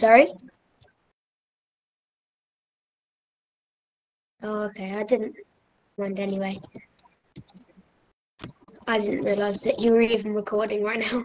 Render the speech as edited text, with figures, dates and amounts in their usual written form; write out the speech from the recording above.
Sorry? Oh, okay, I didn't mind anyway. I didn't realise that you were even recording right now.